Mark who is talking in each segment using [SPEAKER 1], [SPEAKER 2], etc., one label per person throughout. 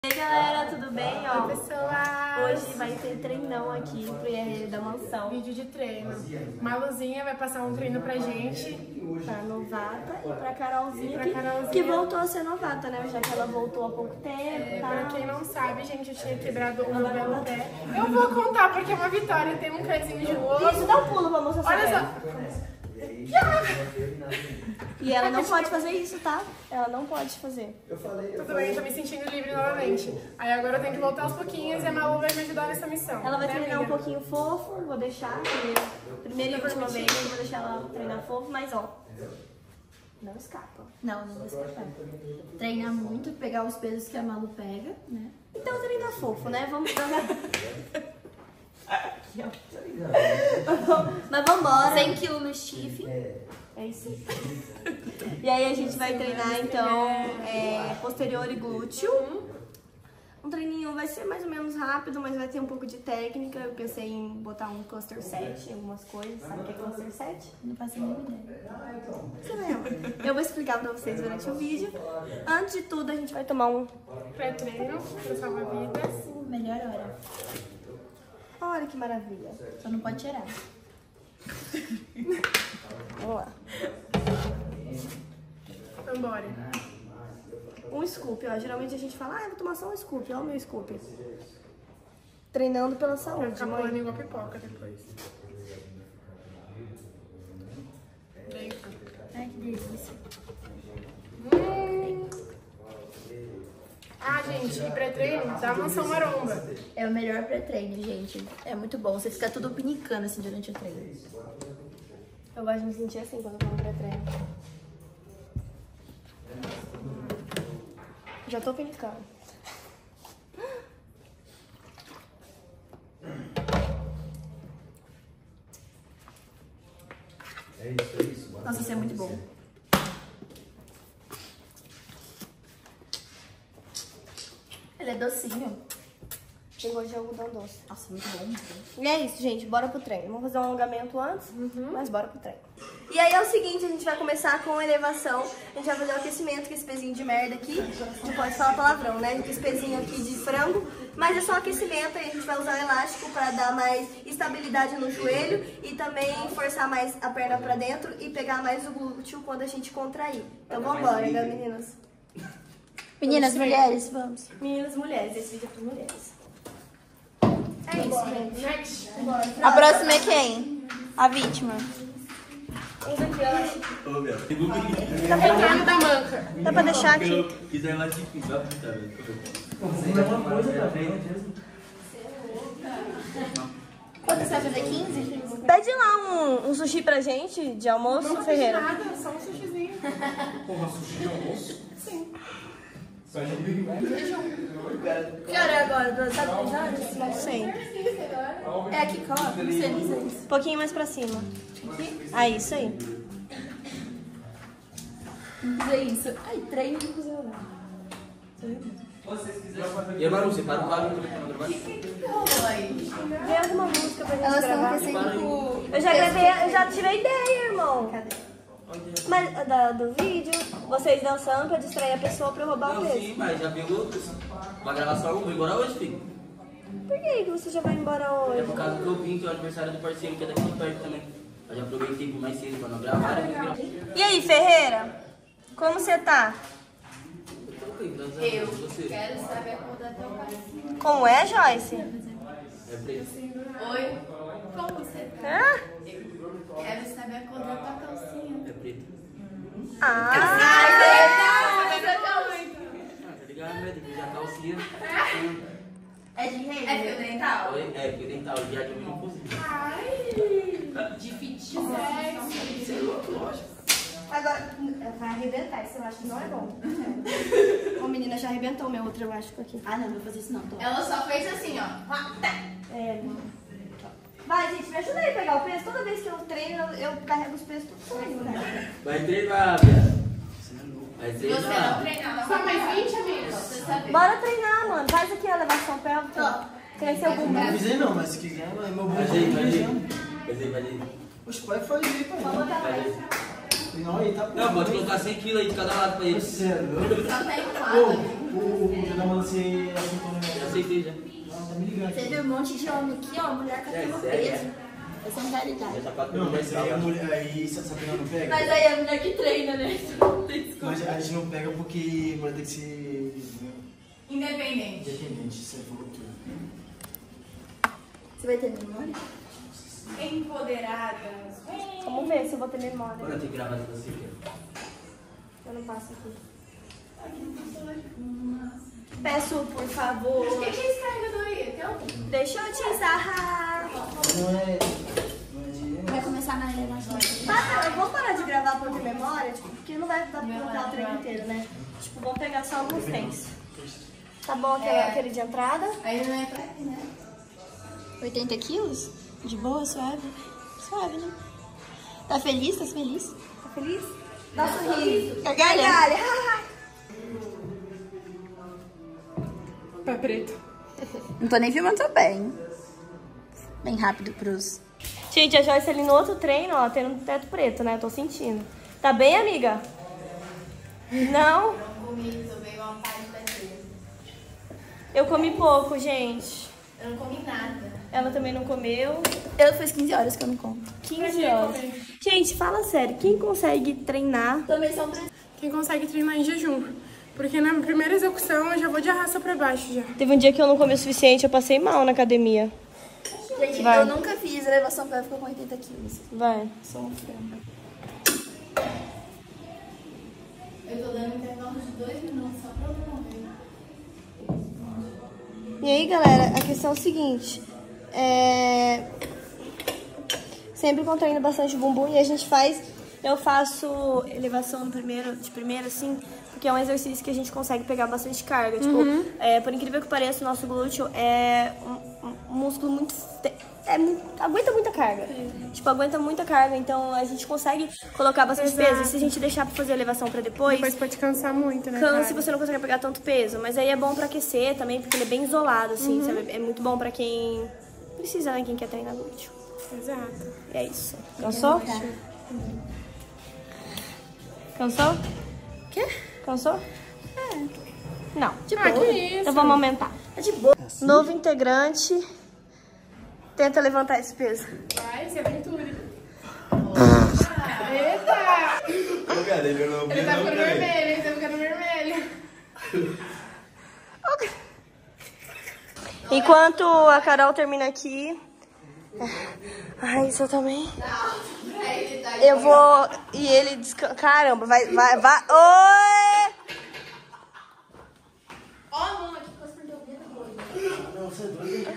[SPEAKER 1] E aí galera, tudo bem? Ó,
[SPEAKER 2] Oi pessoal!
[SPEAKER 1] hoje vai ter treinão aqui pro IRL da mansão.
[SPEAKER 2] Vídeo de treino. Maluzinha vai passar um treino pra gente.
[SPEAKER 1] Pra novata e pra Carolzinha,
[SPEAKER 2] E pra Carolzinha.
[SPEAKER 1] que voltou a ser novata, né? Já que ela voltou há pouco tempo.
[SPEAKER 2] Pra quem não sabe, gente, eu tinha quebrado um belo pé. Eu vou contar porque é uma vitória, tem um pezinho de osso.
[SPEAKER 1] Isso, dá um pulo pra mostrar sua
[SPEAKER 2] Olha
[SPEAKER 1] perna.
[SPEAKER 2] só.
[SPEAKER 1] E ela não pode fazer isso, tá? Ela não pode fazer.
[SPEAKER 2] Tudo bem, eu tô me sentindo livre novamente. Aí agora eu tenho que voltar aos pouquinhos e a Malu vai me ajudar nessa missão.
[SPEAKER 1] Ela vai
[SPEAKER 2] né,
[SPEAKER 1] treinar um
[SPEAKER 2] amiga?
[SPEAKER 1] pouquinho fofo, vou deixar. Primeira e última vez eu vou deixar ela treinar fofo, mas ó, não escapa.
[SPEAKER 3] Não vou escapar. Treinar muito, pegar os pesos que a Malu pega, né?
[SPEAKER 1] Então treina fofo, né? Vamos Mas vambora.
[SPEAKER 3] 100 kg no stiff.
[SPEAKER 1] É isso. E aí a gente vai treinar então posterior e glúteo. Um treininho vai ser mais ou menos rápido, mas vai ter um pouco de técnica. Eu pensei em botar um cluster set em algumas coisas. Sabe o que é cluster set?
[SPEAKER 3] Não faço a mínima ideia.
[SPEAKER 1] Você lembra? Eu vou explicar pra vocês durante o vídeo. Antes de tudo, a gente vai tomar um...
[SPEAKER 2] Pré-treino, pra salvar vidas.
[SPEAKER 3] Melhor hora.
[SPEAKER 1] Olha que maravilha.
[SPEAKER 3] Só não pode tirar.
[SPEAKER 1] Vamos lá.
[SPEAKER 2] Vambora.
[SPEAKER 1] Um scoop, ó. Geralmente a gente fala, eu vou tomar só um scoop. Olha o meu scoop. Treinando pela
[SPEAKER 2] Vai
[SPEAKER 1] saúde,
[SPEAKER 2] ficar
[SPEAKER 1] mãe.
[SPEAKER 2] pulando igual pipoca depois. Deita.
[SPEAKER 3] Ai, que delícia.
[SPEAKER 2] Ah, gente, e pré-treino da Mansão Maromba.
[SPEAKER 3] É o melhor pré-treino, gente. É muito bom. Você fica tudo pinicando assim durante o treino.
[SPEAKER 1] Eu gosto de me sentir assim quando eu tomo pré-treino. Já tô pinicando.
[SPEAKER 3] Nossa, isso é muito bom. Ele é docinho.
[SPEAKER 1] Tem gosto de algodão doce.
[SPEAKER 3] Nossa, muito bom. Muito bom.
[SPEAKER 1] E é isso, gente. Bora pro treino. Vamos fazer um alongamento antes, mas bora pro treino. E aí é o seguinte, a gente vai começar com elevação. A gente vai fazer o aquecimento com esse pezinho de merda aqui. Não pode falar palavrão, né? Esse pezinho aqui de frango. Mas é só aquecimento, aí a gente vai usar o elástico para dar mais estabilidade no joelho e também forçar mais a perna pra dentro e pegar mais o glúteo quando a gente contrair. Então vambora, né, meninas?
[SPEAKER 3] Meninas, mulheres, vamos.
[SPEAKER 1] Meninas e mulheres, esse vídeo é para mulheres. É isso, gente.
[SPEAKER 2] Next.
[SPEAKER 3] A próxima é quem? A vítima.
[SPEAKER 1] Usa aqui, elástico.
[SPEAKER 2] Treino da manca.
[SPEAKER 1] Dá pra deixar aqui.
[SPEAKER 4] Quiser mais difícil, vai apontar.
[SPEAKER 3] Quanto você vai fazer? 15?
[SPEAKER 1] Pede lá um sushi pra gente de almoço,
[SPEAKER 2] Não
[SPEAKER 1] Ferreira.
[SPEAKER 2] nada, só um sushizinho.
[SPEAKER 4] Porra, sushi de almoço?
[SPEAKER 2] Sim.
[SPEAKER 3] Que hora é agora? 2 horas?
[SPEAKER 1] Não sei.
[SPEAKER 3] É aqui, coloca? Não sei, não sei.
[SPEAKER 1] Um pouquinho mais pra cima. Aí, isso aí.
[SPEAKER 3] Não fazer isso. Ai, treino não fazer nada.
[SPEAKER 4] E agora você para o quadro do
[SPEAKER 1] Vê alguma música pra gente
[SPEAKER 3] Elas estão
[SPEAKER 1] gravar.
[SPEAKER 3] aquecendo com...
[SPEAKER 1] Eu já gravei, eu já tive ideia, irmão.
[SPEAKER 3] Cadê?
[SPEAKER 1] Mas do vídeo, vocês dançando pra distrair a pessoa pra eu roubar o
[SPEAKER 4] Não,
[SPEAKER 1] peso.
[SPEAKER 4] sim, mas já viu outros. Vai gravar só um, vou embora hoje, filho.
[SPEAKER 1] Por que você já vai embora
[SPEAKER 4] É
[SPEAKER 1] hoje?
[SPEAKER 4] por causa que eu vim, que é o aniversário do parceiro, que é daqui perto também. Eu já aproveitei por mais cedo pra não gravar.
[SPEAKER 1] E aí, Ferreira? Como você tá?
[SPEAKER 4] Eu
[SPEAKER 5] Quero saber a cor da tua calcinha.
[SPEAKER 1] Como é, Joyce?
[SPEAKER 4] É preto.
[SPEAKER 5] Oi? Como você tá?
[SPEAKER 1] Hã?
[SPEAKER 5] Quero saber a cor da tua calcinha.
[SPEAKER 4] É preto.
[SPEAKER 1] Ah!
[SPEAKER 4] Ah, tá ligado, né? Tem que usar calcinha.
[SPEAKER 3] É de rei?
[SPEAKER 5] É fio dental?
[SPEAKER 4] Oi? É, porque dental, o dia de mim não consigo.
[SPEAKER 5] De fit sexy.
[SPEAKER 4] Você é louco, lógico.
[SPEAKER 1] Agora, vai arrebentar, esse elástico não é bom. Ô, menina, já arrebentou meu outro elástico aqui.
[SPEAKER 3] Ah, não, não vou fazer isso não. Tô.
[SPEAKER 5] Ela só fez assim, ó.
[SPEAKER 1] É, mano. Vai, gente, me ajuda aí a pegar o peso. Toda vez que eu treino, eu carrego os pesos tudo sozinho, né?
[SPEAKER 4] Vai treinar, viado. Vai
[SPEAKER 5] Se você não
[SPEAKER 4] treinar.
[SPEAKER 5] treinar, não
[SPEAKER 2] Só
[SPEAKER 5] vai
[SPEAKER 2] mais
[SPEAKER 5] treinar.
[SPEAKER 2] 20, amigos?
[SPEAKER 5] Você sabe.
[SPEAKER 1] Bora treinar, mano. Faz aqui a elevação pélvica. Cresceu o bumbum.
[SPEAKER 6] Não avisei não, mas se quiser, é meu bumbum.
[SPEAKER 4] Vai aí. Vai aí.
[SPEAKER 6] Oxe, pode fazer, pai.
[SPEAKER 1] Vamos botar
[SPEAKER 4] Vai
[SPEAKER 1] mais.
[SPEAKER 4] aí.
[SPEAKER 6] Não, aí tá
[SPEAKER 4] Não, pode colocar 100 kg aí de cada lado pra ele.
[SPEAKER 6] Sério?
[SPEAKER 5] Só tem um lado ali.
[SPEAKER 6] O Júlio manda você aceitou, né?
[SPEAKER 4] Já aceitei já.
[SPEAKER 6] Não, tá me ligando.
[SPEAKER 3] Você viu um monte de homem aqui, ó, mulher com a cama presa. Essa é a realidade.
[SPEAKER 4] Essa 4
[SPEAKER 6] Não, mas
[SPEAKER 4] aí,
[SPEAKER 6] a mulher aí, Sabrina não pega?
[SPEAKER 3] Mas aí é a mulher que treina, né?
[SPEAKER 6] Mas a gente não pega porque mulher tem que ser
[SPEAKER 5] Independente.
[SPEAKER 6] independente, isso aí falou tudo.
[SPEAKER 3] Você vai ter memória?
[SPEAKER 5] Empoderadas.
[SPEAKER 1] Vamos ver se eu vou ter memória.
[SPEAKER 4] Quando eu tenho que gravar isso você quer?
[SPEAKER 1] Eu não passo aqui. Peço, por favor.
[SPEAKER 5] O que é esse carregador aí? Tem algum?
[SPEAKER 1] Deixa eu te sarrar.
[SPEAKER 6] Não é
[SPEAKER 3] Vai começar na elevação.
[SPEAKER 1] Eu vou parar de gravar por ter memória, tipo, porque não vai dar pra colocar o treino inteiro, né? Tipo, vamos pegar só alguns treinos. Tá bom aquele de entrada?
[SPEAKER 5] Aí não é pra mim, né?
[SPEAKER 3] 80 quilos? De boa, suave. Suave, né? Tá feliz? Tá feliz?
[SPEAKER 1] Tá feliz? Dá um sorriso.
[SPEAKER 3] Gargalha.
[SPEAKER 2] Pé preto.
[SPEAKER 3] Não tô nem filmando seu pé, hein? Bem rápido pros...
[SPEAKER 1] Gente, a Joyce ali no outro treino, ó, tendo um teto preto, né? Tô sentindo. Tá bem, amiga? Não?
[SPEAKER 5] Não comi, tomei uma parte da três.
[SPEAKER 1] Eu comi pouco, gente.
[SPEAKER 5] Eu não comi nada.
[SPEAKER 1] Ela também não comeu.
[SPEAKER 3] Eu fiz 15 horas que eu não conto.
[SPEAKER 1] 15 horas. Gente, fala sério. Quem consegue treinar?
[SPEAKER 3] Também são 3.
[SPEAKER 2] Quem consegue treinar em jejum? Porque na primeira execução eu já vou de arrasta pra baixo já.
[SPEAKER 1] Teve um dia que eu não comi o suficiente, eu passei mal na academia.
[SPEAKER 3] Gente,
[SPEAKER 1] Vai.
[SPEAKER 3] eu nunca fiz elevação pélvica com 80 quilos.
[SPEAKER 1] Vai.
[SPEAKER 3] Sou um frango.
[SPEAKER 5] Eu tô dando intervalo de 2 minutos só pra eu morrer.
[SPEAKER 1] E aí, galera, a questão é o seguinte. Sempre contraindo bastante o bumbum e a gente faz... Eu faço elevação de primeira, assim, porque é um exercício que a gente consegue pegar bastante carga. Tipo, por incrível que pareça, o nosso glúteo é um músculo muito... aguenta muita carga. Tipo, aguenta muita carga, então a gente consegue colocar bastante peso. E se a gente deixar pra fazer a elevação pra depois
[SPEAKER 2] pode cansar muito, né?
[SPEAKER 1] cansa
[SPEAKER 2] cara?
[SPEAKER 1] e você não consegue pegar tanto peso. Mas aí é bom pra aquecer também, porque ele é bem isolado, assim, sabe? É muito bom pra quem precisa, né? Quem quer treinar glúteo.
[SPEAKER 2] Exato.
[SPEAKER 1] E é isso. Cansou? Cansou?
[SPEAKER 3] Quê?
[SPEAKER 1] Cansou? Não.
[SPEAKER 2] Que isso?
[SPEAKER 1] Então vamos aumentar.
[SPEAKER 3] É de boa.
[SPEAKER 1] Novo integrante. Tenta levantar esse peso.
[SPEAKER 2] Vai, se aventure.
[SPEAKER 5] Eita!
[SPEAKER 2] Ele tá ficando vermelho, ele tá ficando vermelho.
[SPEAKER 1] Enquanto a Carol termina aqui... Ai, isso eu também. Eu vou... E ele descansa... Caramba, vai. Oi!
[SPEAKER 3] Ó, mano, aqui quase perdeu o dedo.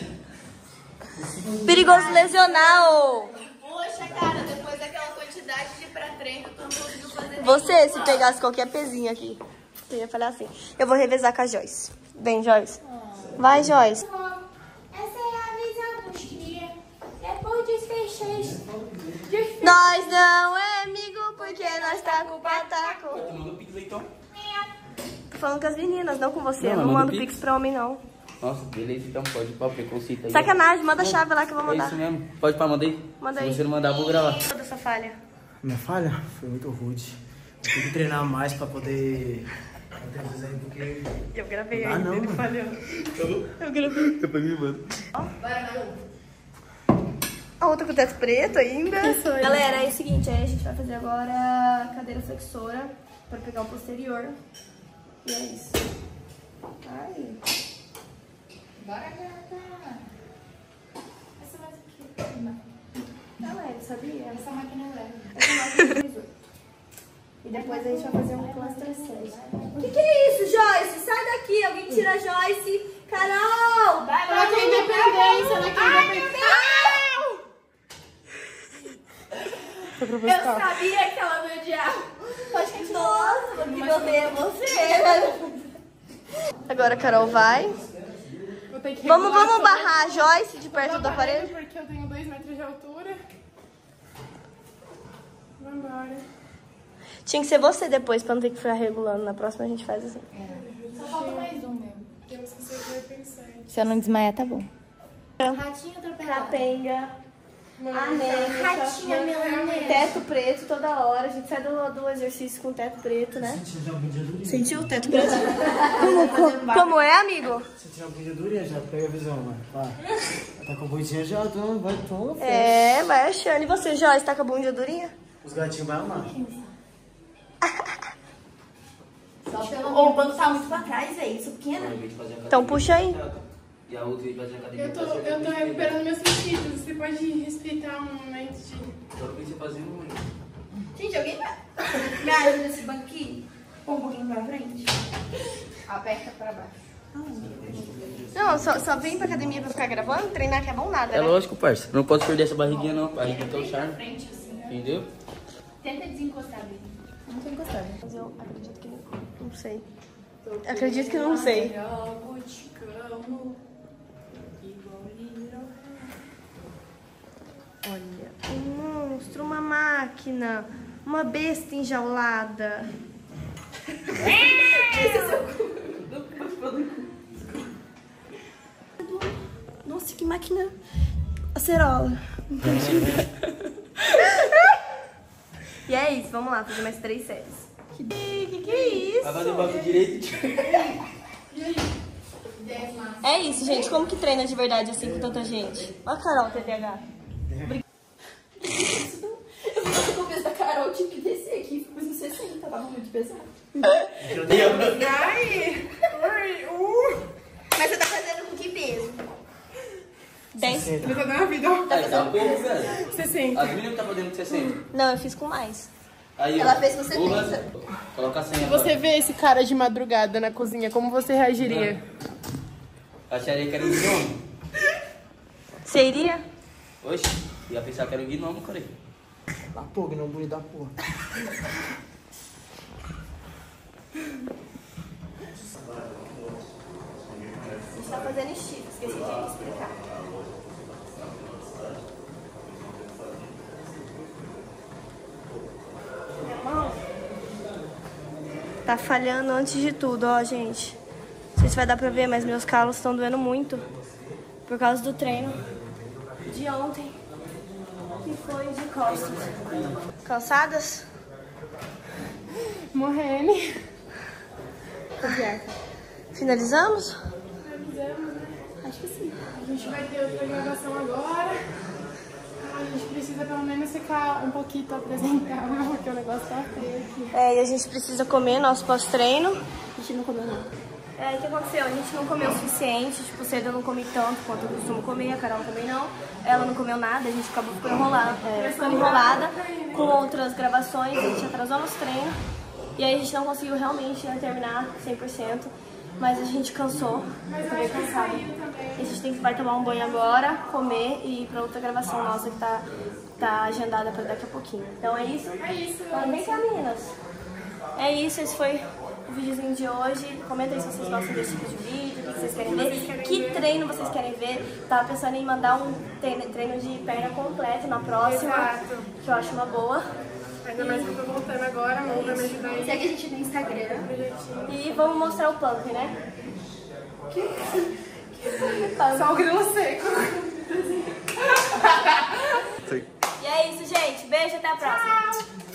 [SPEAKER 1] Perigoso lesionar, ô!
[SPEAKER 5] Poxa, cara, depois daquela quantidade de pré-treino, tu não conseguiu fazer
[SPEAKER 1] Você, se pegasse qualquer pezinho aqui, você ia falar assim. Eu vou revezar com a Joyce. Vem, Joyce. Vai, Joyce.
[SPEAKER 3] Essa é a visão dos dias. Depois dos fecheiros.
[SPEAKER 1] Nós não é amigo porque nós tá com o pataco.
[SPEAKER 4] Manda o pix aí, então.
[SPEAKER 1] Tô falando com as meninas, não com você.
[SPEAKER 4] Não,
[SPEAKER 1] Eu não
[SPEAKER 4] manda
[SPEAKER 1] mando
[SPEAKER 4] pix.
[SPEAKER 1] pix pra homem, não.
[SPEAKER 4] Nossa, beleza, então pode pôr preconceito aí.
[SPEAKER 1] Sacanagem, manda a chave lá que eu vou
[SPEAKER 4] É
[SPEAKER 1] mandar.
[SPEAKER 4] isso mesmo. Pode pôr, manda aí.
[SPEAKER 1] Manda
[SPEAKER 4] Se
[SPEAKER 1] aí.
[SPEAKER 4] você não mandar, eu vou gravar.
[SPEAKER 1] Toda essa falha.
[SPEAKER 6] Minha falha foi muito rude. Eu tenho que treinar mais pra poder... Porque...
[SPEAKER 1] Eu gravei
[SPEAKER 6] Ah, não, mano.
[SPEAKER 1] Eu gravei.
[SPEAKER 4] Depois me manda.
[SPEAKER 1] A outra com o teto preto ainda. Galera, é o seguinte, aí a gente vai fazer agora a cadeira flexora pra pegar o posterior. E é isso. Ai.
[SPEAKER 5] Bora, gata. Essa mais aqui.
[SPEAKER 1] Ela é, sabia?
[SPEAKER 5] Essa máquina é leve.
[SPEAKER 1] Essa máquina é 18. E depois a gente vai fazer um cluster 6. O que é isso, Joyce? Sai daqui, alguém tira a Joyce. Carol!
[SPEAKER 2] Ela quer independência, ela quer independência.
[SPEAKER 5] Eu sabia que ela me odiava.
[SPEAKER 1] Pode continuar. Nossa, que meu Deus, você. Agora a Carol vai.
[SPEAKER 2] Vou ter que
[SPEAKER 1] Vamos
[SPEAKER 2] regular tudo.
[SPEAKER 1] barrar a Joyce de perto
[SPEAKER 2] Eu
[SPEAKER 1] do
[SPEAKER 2] tô barrando
[SPEAKER 1] aparelho?
[SPEAKER 2] porque eu tenho 2 metros de altura. Vambora.
[SPEAKER 1] Tinha que ser você depois, pra não ter que ficar regulando. Na próxima a gente faz assim.
[SPEAKER 5] Só falta mais um mesmo.
[SPEAKER 2] Temos que ser pensante.
[SPEAKER 5] Se eu não desmaiar, tá bom.
[SPEAKER 3] Ratinho atropelado.
[SPEAKER 1] Capenga. teto preto toda hora. A gente sai do exercício com teto preto, né?
[SPEAKER 3] Sentiu o teto preto?
[SPEAKER 1] Como é, amigo?
[SPEAKER 6] Se tiver um pouquinho de durinha, já pega a visão, mano. Tá com a bundinha já, vai tomar.
[SPEAKER 1] É, vai achando. E você, Joyce, tá com a bunda durinha?
[SPEAKER 6] Os gatinhos vão amar.
[SPEAKER 3] O banco tá muito pra trás, velho. Isso pequena.
[SPEAKER 1] Então puxa aí.
[SPEAKER 4] E a outra vai fazer academia.
[SPEAKER 2] Eu tô recuperando meus sentidos. Você pode respeitar um momento de...
[SPEAKER 4] Só que você fazia muito.
[SPEAKER 3] Gente, alguém me ajuda nesse banquinho? Põe um pouquinho pra frente. Aperta pra baixo.
[SPEAKER 1] Não, só vem pra academia pra ficar gravando, treinar que é bom nada,
[SPEAKER 4] É
[SPEAKER 1] né?
[SPEAKER 4] lógico, parça. Não posso perder essa barriguinha, não. A barriguinha tem o charme. Entendeu?
[SPEAKER 5] Tenta desencostar dele.
[SPEAKER 1] Não tô encostando. Mas eu acredito que não sei. Acredito que não sei. Olha, um monstro, uma máquina, uma besta enjaulada. Nossa, que máquina acerola. E é isso, vamos lá, fazer mais 3 séries. Que é isso?
[SPEAKER 4] Vai fazer o banco direito.
[SPEAKER 1] É isso, gente. Como que treina de verdade assim com tanta gente? Olha a Carol, TDAH.
[SPEAKER 3] O peso da Carol, eu tive que descer aqui. Pus no 60, tava muito pesado.
[SPEAKER 2] Ai!
[SPEAKER 3] Mas você tá fazendo com que peso?
[SPEAKER 1] 10.
[SPEAKER 2] Ele tá dando uma vida, ó.
[SPEAKER 4] Tá um pouco, velho.
[SPEAKER 2] 60.
[SPEAKER 4] As meninas tá fazendo com 60.
[SPEAKER 1] Não, eu fiz com mais.
[SPEAKER 4] Aí,
[SPEAKER 3] Ela
[SPEAKER 4] ó,
[SPEAKER 3] fez com 70.
[SPEAKER 4] porra, coloca a senha.
[SPEAKER 2] Se você vê esse cara de madrugada na cozinha, como você reagiria?
[SPEAKER 4] Acharia que era um gnomo.
[SPEAKER 1] Você iria?
[SPEAKER 4] Oxe, ia pensar que era um gnomo, cara.
[SPEAKER 6] Da porra, não bonito da porra.
[SPEAKER 1] A gente tá fazendo estilo, esqueci de explicar. Minha mão tá falhando antes de tudo, ó, gente. Não sei se vai dar pra ver, mas meus calos estão doendo muito por causa do treino de ontem, que foi de costas. Cansadas?
[SPEAKER 2] Morrendo.
[SPEAKER 1] Finalizamos?
[SPEAKER 2] Acho que sim. A gente vai ter outra gravação agora. A gente precisa pelo menos ficar um pouquinho apresentável, porque o negócio tá feio aqui.
[SPEAKER 1] É, e a gente precisa comer nosso pós-treino.
[SPEAKER 3] A gente não comeu nada.
[SPEAKER 1] É, o que aconteceu? A gente não comeu o suficiente, tipo, cedo eu não comi tanto quanto eu costumo comer, a Carol também não. Ela não comeu nada, a gente acabou ficando enrolada com outras gravações, a gente atrasou nosso treino. E aí a gente não conseguiu realmente terminar 100%, mas a gente cansou, ficou meio cansada. A gente vai tomar um banho agora, comer e ir pra outra gravação nossa que tá agendada pra daqui a pouquinho. Então é isso?
[SPEAKER 2] É isso.
[SPEAKER 1] Então, vem cá, meninas. É isso, esse foi o videozinho de hoje. Comenta aí se vocês gostam desse tipo de vídeo, o que vocês querem ver, que treino vocês querem ver. Tava pensando em mandar um treino de perna completo na próxima,
[SPEAKER 2] Exato.
[SPEAKER 1] que eu acho uma boa.
[SPEAKER 2] Ainda mais que eu tô voltando agora, Mo vai me ajudar aí.
[SPEAKER 3] Segue a gente no Instagram.
[SPEAKER 1] E vamos mostrar o pump, né?
[SPEAKER 2] Só o grilo seco.
[SPEAKER 1] E é isso, gente. Beijo, até a próxima.